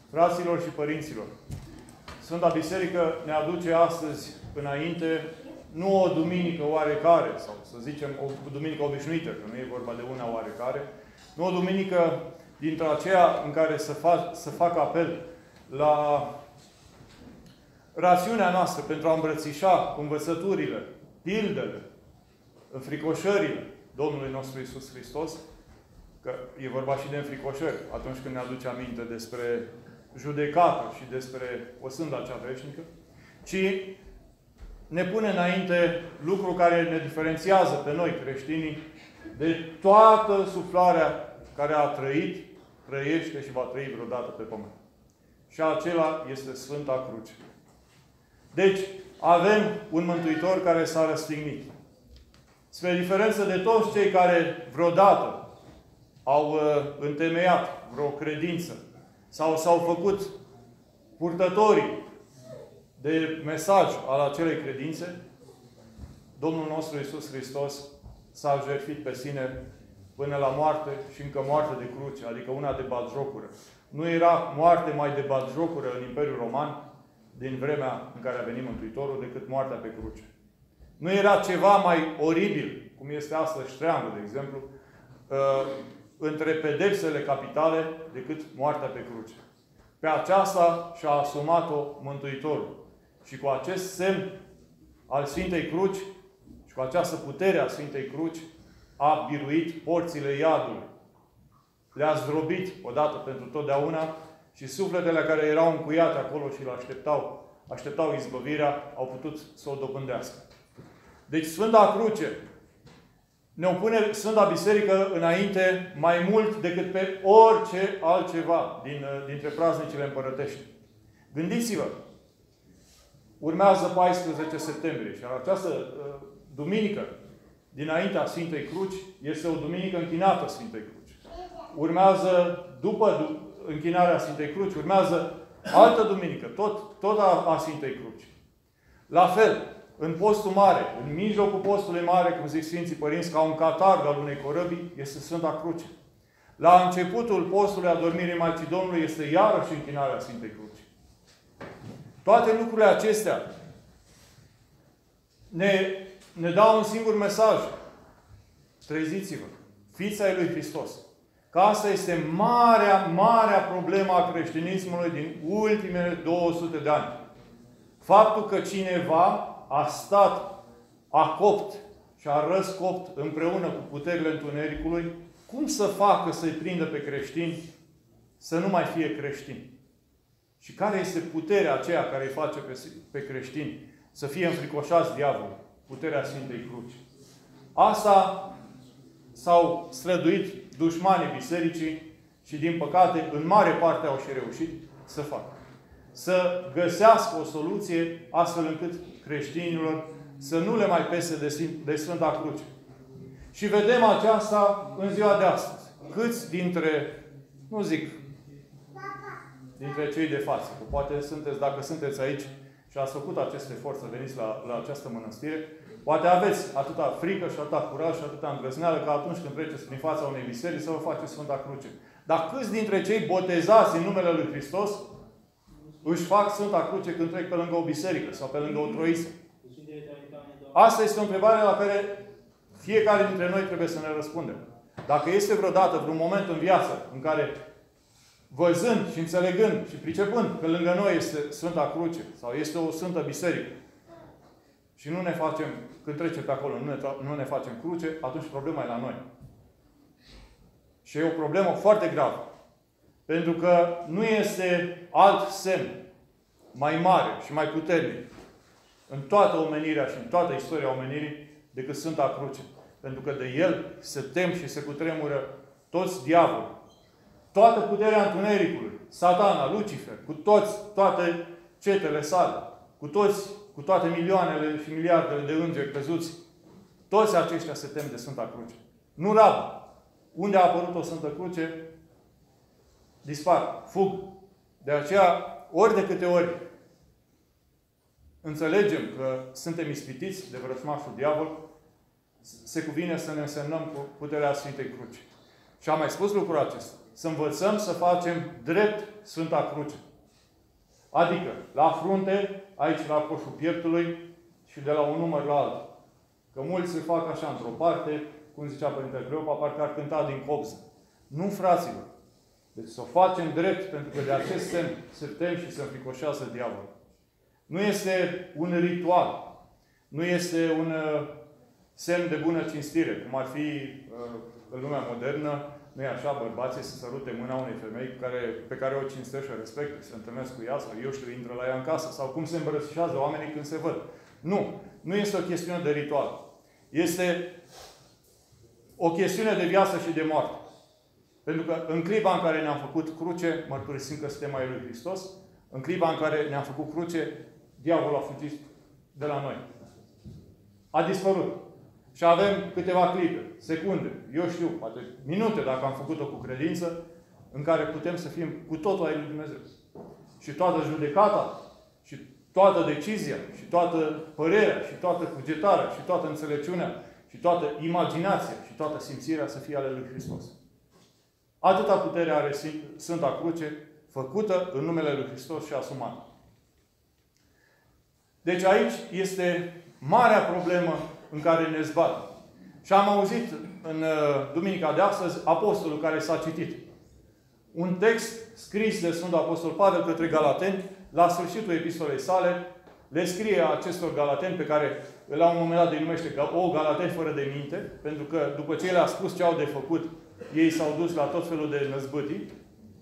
Fraților și părinților, Sfânta Biserică ne aduce astăzi înainte nu o duminică oarecare, sau să zicem o duminică obișnuită, că nu e vorba de una oarecare, nu o duminică dintre aceea în care să fac apel la rațiunea noastră pentru a îmbrățișa învățăturile, pildele, înfricoșările Domnului nostru Iisus Hristos, că e vorba și de înfricoșări atunci când ne aduce aminte despre judecată și despre o sânda cea veșnică, ci ne pune înainte lucru care ne diferențiază pe noi, creștinii, de toată suflarea care a trăit, trăiește și va trăi vreodată pe pământ. Și acela este Sfânta Cruce. Deci, avem un Mântuitor care s-a răstignit. Spre diferență de toți cei care vreodată au întemeiat vreo credință sau s-au făcut purtătorii de mesaj al acelei credințe, Domnul nostru Iisus Hristos s-a jertfit pe sine până la moarte și încă moarte de cruce, adică una de batjocură. Nu era moarte mai de batjocură în Imperiul Roman din vremea în care a venit Mântuitorul decât moartea pe cruce. Nu era ceva mai oribil, cum este astăzi ștreangul, de exemplu, între pedepsele capitale decât moartea pe cruce. Pe aceasta și-a asumat-o Mântuitorul. Și cu acest semn al Sfintei Cruci și cu această putere a Sfintei Cruci a biruit porțile iadului. Le-a zdrobit odată pentru totdeauna și sufletele care erau încuiate acolo și le așteptau izbăvirea, au putut să o dobândească. Deci Sfânta Cruce ne pune Sfânta Biserică înainte mai mult decât pe orice altceva dintre praznicile împărătești. Gândiți-vă! Urmează 14 septembrie și această duminică dinaintea Sfintei Cruci este o duminică închinată Sfintei Cruci. Urmează, după închinarea Sfintei Cruci, urmează altă duminică, tot a Sfintei Cruci. La fel, în postul mare, în mijlocul postului mare, cum zic Sfinții Părinți, ca un catarg al unei corăbii, este Sfânta Cruce. La începutul postului adormirii Maicii Domnului este iarăși închinarea Sfintei Cruci. Toate lucrurile acestea ne dau un singur mesaj. Treziți-vă! Fiți ai lui Hristos. Că asta este marea problemă a creștinismului din ultimele 200 de ani. Faptul că cineva a stat, a copt și a răscopt împreună cu puterile întunericului, cum să facă să-i prindă pe creștini să nu mai fie creștini? Și care este puterea aceea care îi face pe creștini să fie înfricoșați diavolului? Puterea Sfintei Cruci. Asta s-au străduit dușmanii bisericii și, din păcate, în mare parte au și reușit să facă. Să găsească o soluție astfel încât creștinilor să nu le mai pese de Sfânta Cruce. Și vedem aceasta în ziua de astăzi. Câți dintre, nu zic, dintre cei de față, că poate sunteți, dacă sunteți aici și ați făcut acest efort să veniți la această mănăstire, poate aveți atâta frică și atâta curaj și atâta îndrăzneală ca atunci când treceți prin fața unei biserici să vă faceți Sfânta Cruce. Dar câți dintre cei botezați în numele Lui Hristos își fac Sfânta Cruce când trec pe lângă o biserică sau pe lângă o troisă? Asta este o întrebare la care fiecare dintre noi trebuie să ne răspundem. Dacă este vreodată vreun moment în viață în care, văzând și înțelegând și pricepând că lângă noi este Sfânta Cruce sau este o Sfântă Biserică și nu ne facem, când trecem pe acolo, nu ne facem cruce, atunci problema e la noi. Și e o problemă foarte gravă. Pentru că nu este alt semn mai mare și mai puternic în toată omenirea și în toată istoria omenirii decât Sfânta Cruce. Pentru că de el se tem și se cutremură toți diavolii. Toată puterea întunericului, Satana, Lucifer, cu toate cetele sale, cu toate milioanele și miliardele de îngeri căzuți, toți aceștia se tem de Sfânta Cruce. Nu rabă. Unde a apărut o Sfântă Cruce, dispar, fug. De aceea, ori de câte ori înțelegem că suntem ispitiți de vrăjmașul diavol, se cuvine să ne însemnăm cu puterea Sfintei Cruci. Și am mai spus lucrul acesta. Să învățăm să facem drept Sfânta Cruce. Adică, la frunte, aici la coșul pieptului și de la un număr la altul. Că mulți se fac așa, într-o parte, cum zicea Părintele Cleopa, parcă ar cânta din copză. Nu, fraților. Deci să o facem drept, pentru că de acest semn se tem și se înfricoșează diavolul. Nu este un ritual. Nu este un semn de bună cinstire, cum ar fi în lumea modernă, nu e așa, bărbații să sărute mâna unei femei pe care o cinstește și o respectă, se întâlnesc cu ea sau, eu știu, intră la ea în casă, sau cum se îmbrățișează oamenii când se văd. Nu. Nu este o chestiune de ritual. Este o chestiune de viață și de moarte. Pentru că în clipa în care ne-am făcut cruce, mărturisim că suntem ai lui Hristos, în clipa în care ne-am făcut cruce, diavolul a fugit de la noi. A dispărut. Și avem câteva clipe, secunde, eu știu, poate minute, dacă am făcut-o cu credință, în care putem să fim cu totul ai lui Dumnezeu. Și toată judecata, și toată decizia, și toată părerea, și toată cugetarea, și toată înțelepciunea, și toată imaginația, și toată simțirea să fie ale lui Hristos. Atâta putere are Sfânta Cruce, făcută în numele lui Hristos și asumată. Deci aici este marea problemă în care ne zbatem. Și am auzit în duminica de astăzi apostolul care s-a citit. Un text scris de Sfântul Apostol Pavel către Galateni, la sfârșitul epistolei sale, le scrie acestor galateni pe care la un moment dat îi numește o galateni fără de minte, pentru că după ce le-a spus ce au de făcut, ei s-au dus la tot felul de năzbâtii.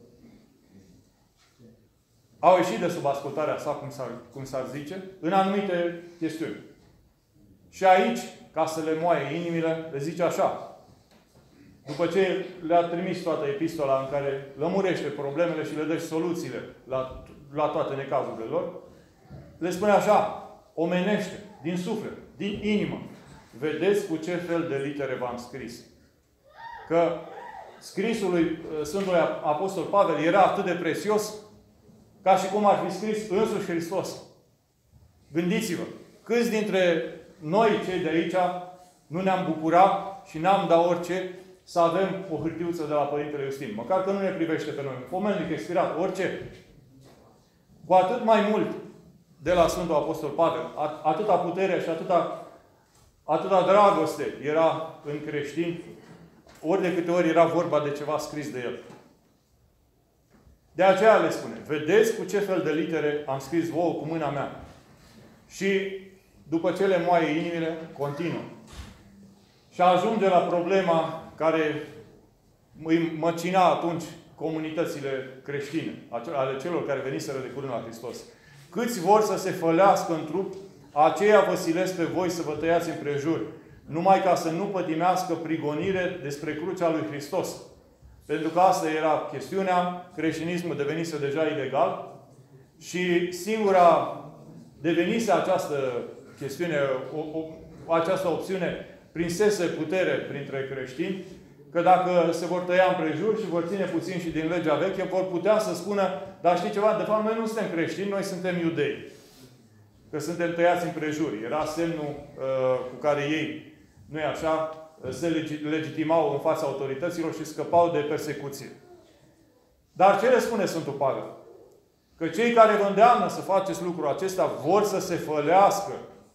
Au ieșit de sub ascultarea sa, cum s-ar zice, în anumite chestiuni. Și aici, ca să le moaie inimile, le zice așa. După ce le-a trimis toată epistola în care lămurește problemele și le dă soluțiile la toate necazurile lor, le spune așa, omenește, din suflet, din inimă, vedeți cu ce fel de litere v-am scris. Că scrisul lui Sfântului Apostol Pavel era atât de prețios ca și cum ar fi scris însuși Hristos. Gândiți-vă, câți dintre noi, cei de aici, nu ne-am bucurat și n-am dat orice să avem o hârtiuță de la Părintele Iustin. Măcar că nu ne privește pe noi. Pomelnic, expirat, orice. Cu atât mai mult de la Sfântul Apostol Pavel, atâta putere și atâta dragoste era în creștini, ori de câte ori era vorba de ceva scris de el. De aceea le spune, vedeți cu ce fel de litere am scris vouă cu mâna mea. Și după ce le moaie inimile, continuă. Și ajunge la problema care îi măcina atunci comunitățile creștine, ale celor care veniseră de curând la Hristos. Câți vor să se fălească în trup, aceia vă silesc pe voi să vă tăiați împrejur, numai ca să nu pătimească prigonire despre crucea lui Hristos. Pentru că asta era chestiunea, creștinismul devenise deja ilegal și singura devenise această chestiune, această opțiune, prinsese putere printre creștini, că dacă se vor tăia împrejur și vor ține puțin și din legea veche, vor putea să spună, dar știi ceva, de fapt noi nu suntem creștini, noi suntem iudei. Că suntem tăiați împrejur. Era semnul cu care ei, nu-i așa, se legitimau în fața autorităților și scăpau de persecuție. Dar ce le spune Sfântul Pavel? Că cei care vă îndeamnă să faceți lucrul acesta vor să se fălească.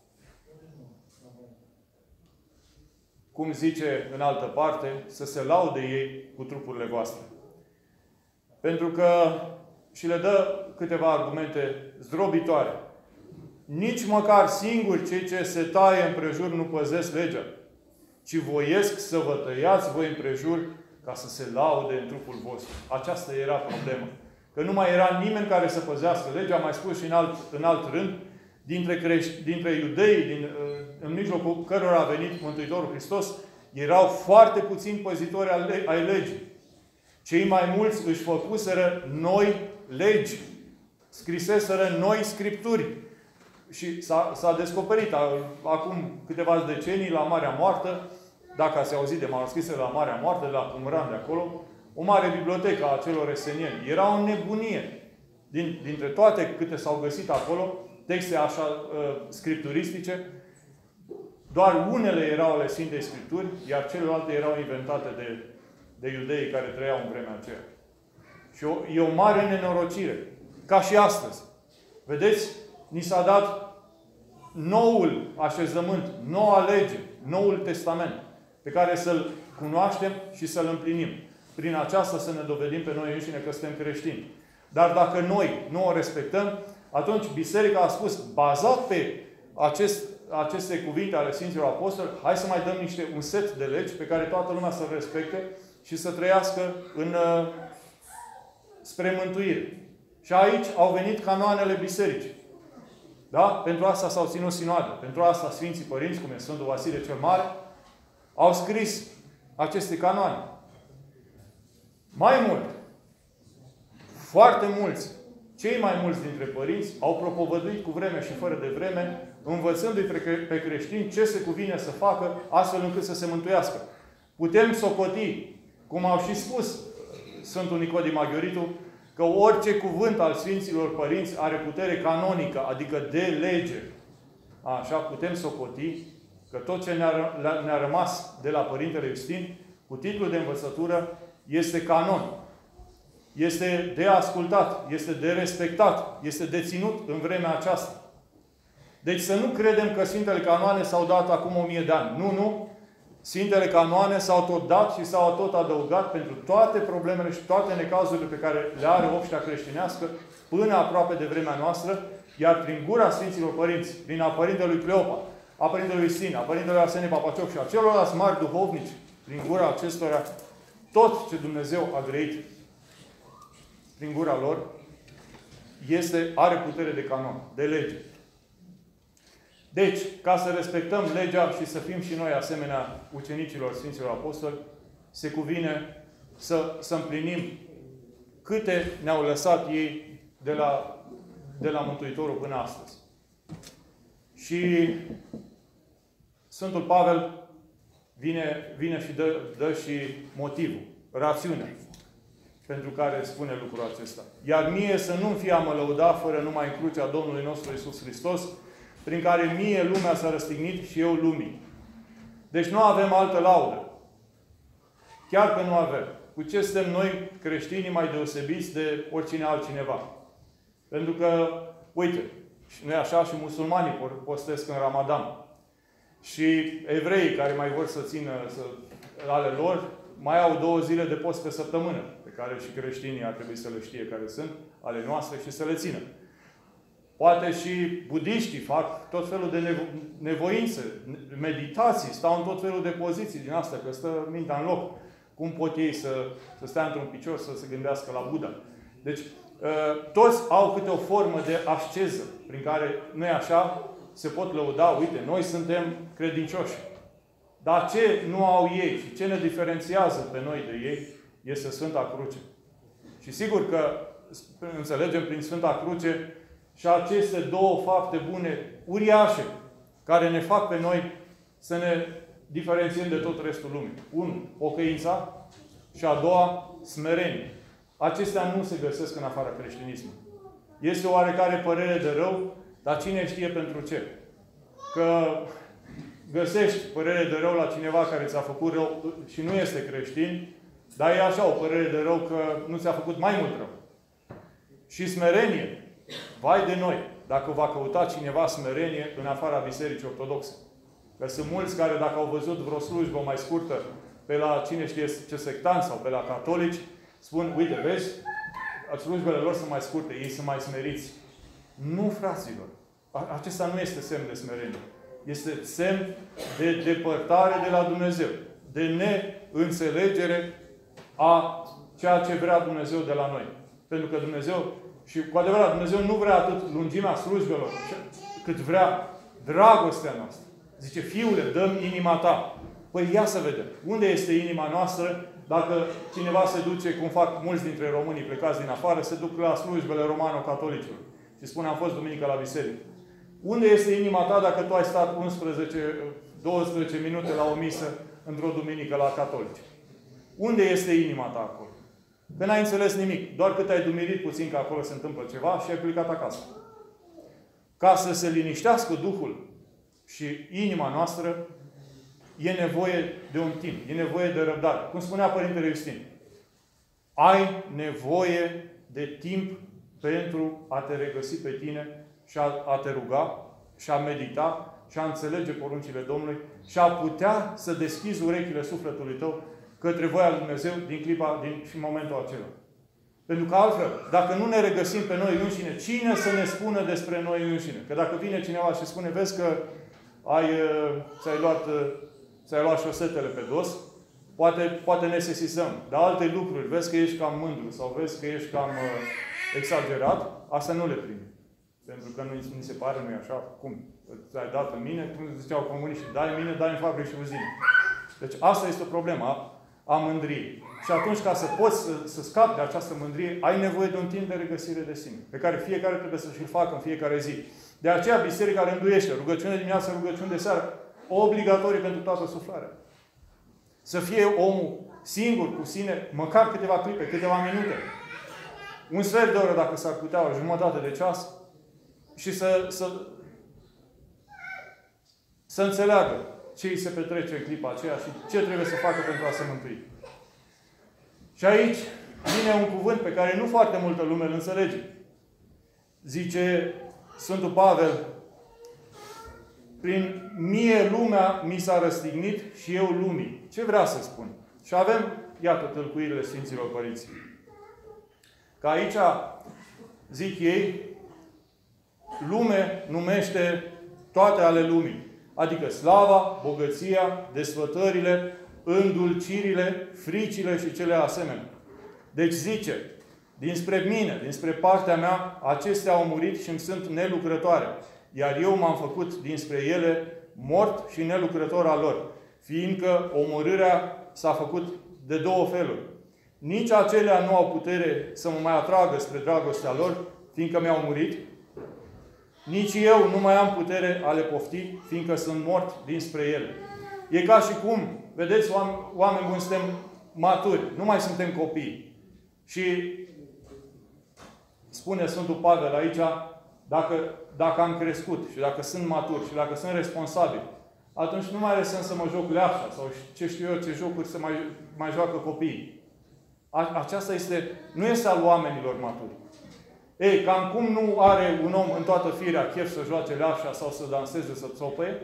Cum zice în altă parte, să se laude ei cu trupurile voastre. Pentru că, și le dă câteva argumente zdrobitoare, nici măcar singuri cei ce se taie împrejur nu păzesc legea, ci voiesc să vă tăiați voi împrejur ca să se laude în trupul vostru. Aceasta era problema. Că nu mai era nimeni care să păzească legea, mai spus și în alt rând, dintre iudei, în mijlocul cărora a venit Mântuitorul Hristos, erau foarte puțini păzitori ai legii. Cei mai mulți își făcuseră noi legi, scriseseră noi scripturi. Și s-a descoperit acum câteva decenii la Marea Moartă, dacă ați auzit de manuscrisele la Marea Moartă, de la Qumran de acolo, o mare bibliotecă a celor esenieni. Era o nebunie. Dintre toate câte s-au găsit acolo, texte așa scripturistice, doar unele erau ale Sfintei Scripturi, iar celelalte erau inventate de iudeii care trăiau în vremea aceea. Și e o mare nenorocire. Ca și astăzi. Vedeți? Ni s-a dat noul așezământ, noua lege, noul testament, pe care să-l cunoaștem și să-l împlinim. Prin aceasta să ne dovedim pe noi înșine că suntem creștini. Dar dacă noi nu o respectăm, atunci Biserica a spus, bazat pe aceste cuvinte ale Sfinților Apostoli, hai să mai dăm un set de legi pe care toată lumea să-l respecte și să trăiască spre mântuire. Și aici au venit canoanele bisericii. Da? Pentru asta s-au ținut sinoade. Pentru asta Sfinții Părinți, cum e Sfântul Vasile cel Mare, au scris aceste canoane. Mai mult, foarte mulți, cei mai mulți dintre părinți au propovăduit cu vreme și fără de vreme, învățându-i pe creștini ce se cuvine să facă, astfel încât să se mântuiască. Putem socoti, cum au și spus Sfântul Nicodim Aghioritu, că orice cuvânt al Sfinților Părinți are putere canonică, adică de lege. Așa putem socoti că tot ce ne-a rămas de la Părintele Iustin, cu titlul de învățătură, este canon. Este de ascultat, este de respectat, este de ținut în vremea aceasta. Deci să nu credem că Sfintele Canoane s-au dat acum 1000 de ani. Nu. Sfintele Canoane s-au tot dat și s-au tot adăugat pentru toate problemele și toate necazurile pe care le are obștea creștinească până aproape de vremea noastră, iar prin gura Sfinților Părinți, prin a Părintelui Cleopa, a Părintelui Iustin, a Părintelui Arsenie Papacioc și a celorlalți mari duhovnici, prin gura acestora, tot ce Dumnezeu a grăit prin gura lor, are putere de canon, de lege. Deci, ca să respectăm legea și să fim și noi asemenea ucenicilor Sfinților Apostoli, se cuvine să împlinim câte ne-au lăsat ei de la Mântuitorul până astăzi. Și Sfântul Pavel vine și dă și motivul, rațiunea, pentru care spune lucrul acesta. Iar mie să nu-mi fie a mă lăuda fără numai în crucea Domnului nostru Iisus Hristos, prin care mie lumea s-a răstignit și eu lumii. Deci nu avem altă laudă. Chiar că nu avem. Cu ce suntem noi creștinii mai deosebiți de oricine altcineva? Pentru că, uite, nu așa, și musulmanii postesc în Ramadan. Și evreii care mai vor să țină ale lor, mai au 2 zile de post pe săptămână, pe care și creștinii ar trebui să le știe care sunt, ale noastre, și să le țină. Poate și budiștii fac tot felul de nevoințe, meditații, stau în tot felul de poziții din astea, că stă mintea în loc. Cum pot ei să stea într-un picior, să se gândească la Buddha? Deci, toți au câte o formă de asceză, prin care, nu-i așa, se pot lăuda, uite, noi suntem credincioși. Dar ce nu au ei și ce ne diferențiază pe noi de ei, este Sfânta Cruce. Și sigur că înțelegem prin Sfânta Cruce și aceste 2 fapte bune, uriașe, care ne fac pe noi să ne diferențiem de tot restul lumii. 1. Pocăința și a 2. Smerenie. Acestea nu se găsesc în afara creștinismului. Este o oarecare părere de rău, dar cine știe pentru ce? Că găsești părere de rău la cineva care ți-a făcut rău și nu este creștin, dar e așa o părere de rău că nu ți-a făcut mai mult rău. Și smerenie. Vai de noi, dacă va căuta cineva smerenie în afara Bisericii Ortodoxe. Că sunt mulți care, dacă au văzut vreo slujbă mai scurtă pe la cine știe ce sectan sau pe la catolici, spun, uite, vezi, slujbele lor sunt mai scurte, ei sunt mai smeriți. Nu, fraților. Acesta nu este semn de smerenie. Este semn de depărtare de la Dumnezeu. De neînțelegere a ceea ce vrea Dumnezeu de la noi. Pentru că Dumnezeu, și cu adevărat, Dumnezeu nu vrea atât lungimea slujbelor, cât vrea dragostea noastră. Zice, Fiule, dă-mi inima ta. Păi ia să vedem. Unde este inima noastră dacă cineva se duce, cum fac mulți dintre românii plecați din afară, se duc la slujbele romano-catolicilor. Și spune, am fost duminică la biserică. Unde este inima ta dacă tu ai stat 12 minute la o misă într-o duminică la catolici? Unde este inima ta acolo? Că n-ai înțeles nimic. Doar cât ai dumirit puțin că acolo se întâmplă ceva și ai plecat acasă. Ca să se liniștească Duhul și inima noastră, e nevoie de un timp, e nevoie de răbdare. Cum spunea Părintele Iustin, ai nevoie de timp pentru a te regăsi pe tine și a te ruga și a medita și a înțelege poruncile Domnului și a putea să deschizi urechile sufletului tău către voia lui Dumnezeu din clipa și momentul acela. Pentru că altfel, dacă nu ne regăsim pe noi înșine, cine să ne spună despre noi înșine? Că dacă vine cineva și spune, vezi că ți-ai luat șosetele pe dos, poate ne sesizăm. Dar alte lucruri, vezi că ești cam mândru sau vezi că ești cam exagerat, asta nu le primi. Pentru că nu ni se pare, nu-i așa, cum? Ți-ai dat în mine, cum ziceau comuniștii, dai în mine, dai în fabrici și uzine. Deci asta este o problemă a mândriei. Și atunci, ca să poți să scapi de această mândrie, ai nevoie de un timp de regăsire de sine, pe care fiecare trebuie să și-l facă în fiecare zi. De aceea, biserica rânduiește rugăciune de dimineață, rugăciune de seară, obligatorie pentru toată suflarea. Să fie omul singur cu sine, măcar câteva clipe, câteva minute. Un sfert de oră, dacă s-ar putea, o jumătate de ceas, și să înțeleagă ce îi se petrece în clipa aceea și ce trebuie să facă pentru a se mântui. Și aici vine un cuvânt pe care nu foarte multă lume îl înțelege. Zice Sfântul Pavel, prin mie lumea mi s-a răstignit și eu lumii. Ce vrea să spun? Și avem, iată, tâlcuirile Sfinților Părinți. Că aici, zic ei, lume numește toate ale lumii. Adică slava, bogăția, desfătările, îndulcirile, fricile și cele asemenea. Deci zice, dinspre mine, dinspre partea mea, acestea au murit și îmi sunt nelucrătoare. Iar eu m-am făcut dinspre ele mort și nelucrător al lor. Fiindcă omorârea s-a făcut de două feluri. Nici acelea nu au putere să mă mai atragă spre dragostea lor, fiindcă mi-au murit. Nici eu nu mai am putere a le pofti, fiindcă sunt mort dinspre ele. E ca și cum, vedeți, oameni buni, suntem maturi, nu mai suntem copii. Și spune Sfântul Pavel aici, dacă am crescut și dacă sunt matur și dacă sunt responsabil, atunci nu mai are sens să mă joc leapșa sau ce știu eu, ce jocuri să mai joacă copiii. Aceasta nu este al oamenilor maturi. Ei, cam cum nu are un om în toată firea chef să joace leapșa sau să danseze, să țopăie,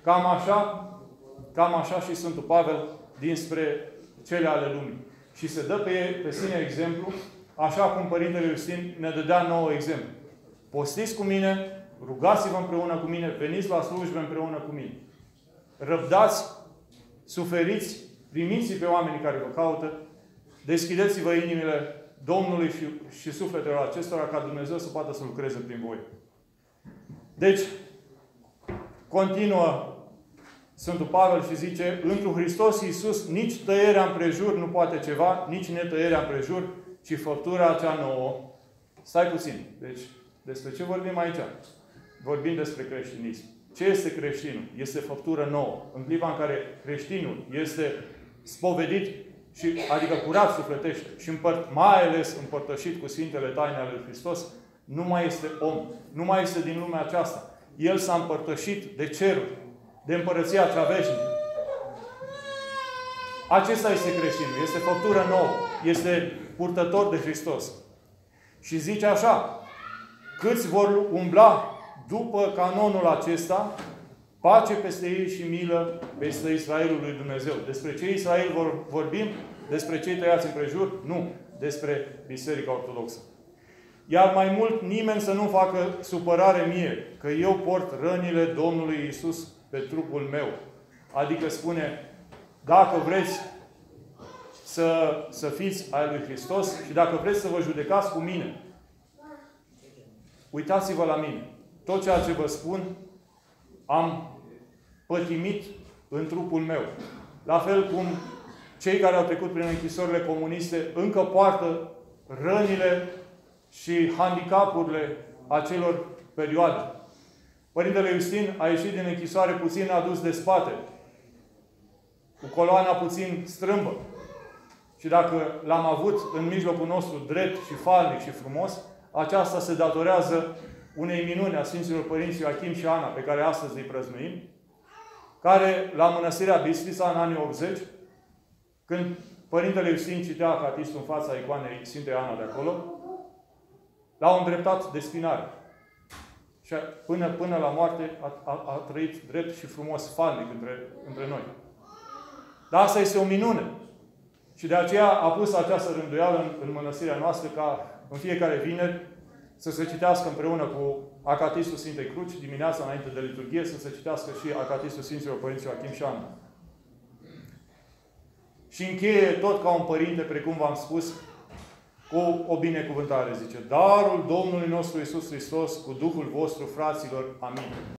cam așa și Sfântul Pavel dinspre cele ale lumii. Și se dă pe sine exemplu, așa cum Părintele Iustin ne dădea nouă exemplu. Postiți cu mine, rugați-vă împreună cu mine, veniți la slujbe împreună cu mine. Răbdați, suferiți, primiți pe oamenii care vă caută, deschideți-vă inimile Domnului și sufletelor acestora ca Dumnezeu să poată să lucreze prin voi. Deci, continuă Sfântul Pavel și zice, întru Hristos Iisus nici tăierea împrejur nu poate ceva, nici netăierea împrejur, ci făptura cea nouă. Stai puțin. Deci, despre ce vorbim aici? Vorbim despre creștinism. Ce este creștinul? Este făptură nouă. În clipa în care creștinul este spovedit, adică curat sufletește și mai ales împărtășit cu Sfintele Taine ale lui Hristos, nu mai este om. Nu mai este din lumea aceasta. El s-a împărtășit de ceruri, de împărăția cea veșnică. Acesta este creștinul. Este făptură nouă. Este purtător de Hristos. Și zice așa, câți vor umbla după canonul acesta, pace peste ei și milă peste Israelul lui Dumnezeu. Despre ce Israel vorbim? Despre cei tăiați împrejur? Nu. Despre Biserica Ortodoxă. Iar mai mult nimeni să nu facă supărare mie, că eu port rănile Domnului Iisus pe trupul meu. Adică spune, dacă vreți să fiți ai lui Hristos și dacă vreți să vă judecați cu mine, uitați-vă la mine. Tot ceea ce vă spun, am pătimit în trupul meu. La fel cum cei care au trecut prin închisorile comuniste încă poartă rănile și handicapurile acelor perioade. Părintele Iustin a ieșit din închisoare puțin adus de spate, cu coloana puțin strâmbă. Și dacă l-am avut în mijlocul nostru drept și falnic și frumos, aceasta se datorează unei minuni a Sfinților Părinți Ioachim și Ana, pe care astăzi îi prăznuim, care, la Mănăstirea Bistrița, în anii 80, când Părintele Iustin citea acatistul în fața icoanei Sfintei Ana de acolo, l-au îndreptat de spinare. Și până la moarte a trăit drept și frumos, falnic între noi. Dar asta este o minune. Și de aceea a pus această rânduială în mănăstirea noastră ca în fiecare vineri să se citească împreună cu acatistul Sfintei Cruci, dimineața înainte de liturghie, să se citească și acatistul Sfinților Părinți Joachim și Ana. Și încheie tot ca un părinte, precum v-am spus, cu o binecuvântare, zice: darul Domnului nostru Iisus Hristos cu Duhul vostru, fraților. Amin.